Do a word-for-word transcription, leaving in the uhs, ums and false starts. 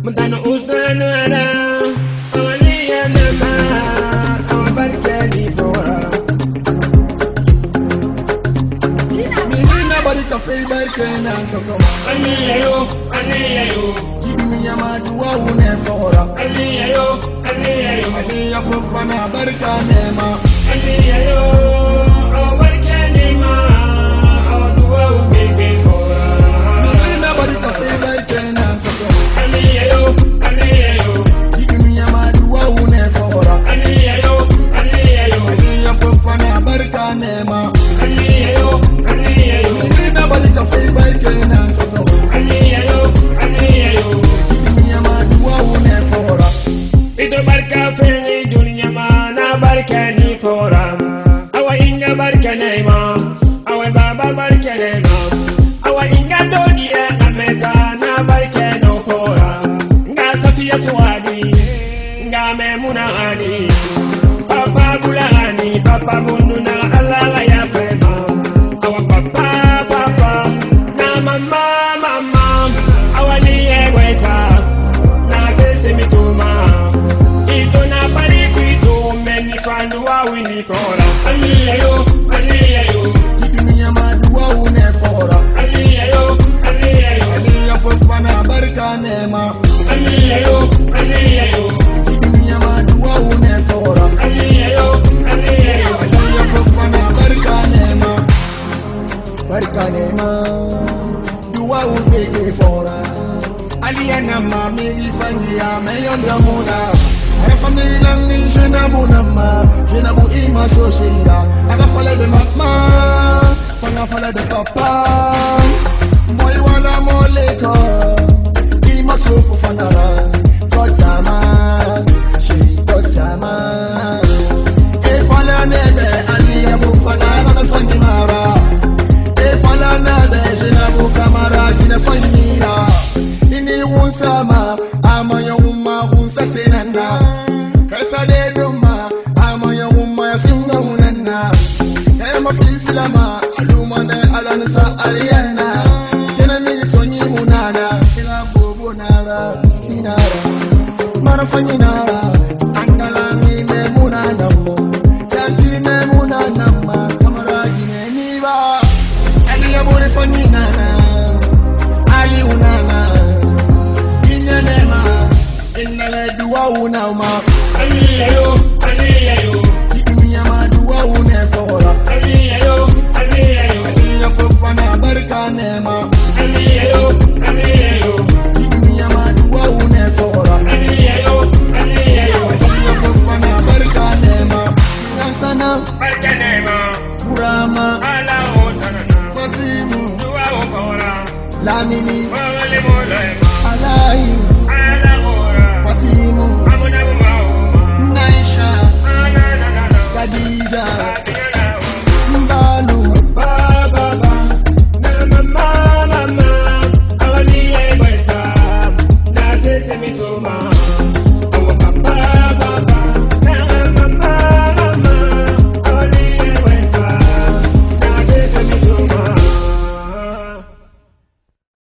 Mutano usnanara, awaliya nama, awabarkani fora. Mina barika fei barkana so come. Aliyayo, aliyayo, Give me a madua une fora. aliyayo, aliyayo, Aliya fofana barkanema. aliyayo, awabarkani ma, awaduwa ubebe fora. Mina barika fei barkana so come. Aliyayo, aliyayo, Give me a madua une fora. aliyayo, aliyayo, Aliya fofana barkanema. aliyayo, aliyayo, Mina barika fei barkana so come. aliyayo, aliyayo. Give me a madua une fora. Ito barka fili dunia mana barka ni fora. Awa inga barka nema, awa baba barka nema. Awa inga doniya ameta na barka no fora. Nga Safiya tuwani, nga Memuna ani. Papa bula ani, papa mundu na Allah ya fema. Awa papa papa, na mama mama. Awa ni egweza, na sese mituma. Ito na pali kuito meni fandu wa wini fora. Aliyayo, aliyayo, Give me a madua une fora. aliyayo, aliyayo, Aliya fofana barkanema. aliyayo, aliyayo, Give me a madua une fora. aliyayo, aliyayo, Aliya fofana barkanema. Barkanema. Dua ubeke fora. Aliya nama mi ifangia meyondra mona. Ara famila ni jena bunama. Jena bu ima so shira. Aga fala de mama. Fanga fala de papa. Moy wala moleko. Ima so fofanara. Kotama. She kotama. E fala nebe. Aliya fofana. Mama fangi mara. E fala nebe. Jena bu kamara. Jena fangi mira. Ini wunsama. Amanya wumma wunsa senanda. Kasa de duma. Amanya wumma ya singa unana. Kaya mafilfilama. Aluma de alansa aliana. Kena mi sonyi munana. Kena bobo nara. Biskinara. Marafanyi nara. Angala mi me munana mo. Kanti me munana ma. Kamara gine niba. Aliya bore fanyi nana. Ali unana. Inyanema. Inale duwa unama. aliyayo, aliyayo, Give me a madua une fora. aliyayo, aliyayo, Aliya fofana barkanema. aliyayo, aliyayo, Give me a madua une fora. aliyayo, aliyayo, Aliya fofana barkanema. Inansana. barkanema, Burama. ala otanana, Fatimu. duwa ofora, Lamini. wale molema, Alai. ala ora, Fatimu. amuna umauma, Naisha. ananana, Kadiza. atinala, Mbalu. ba ba ba, na mama mama, awaliye kwesa, na sese mituma.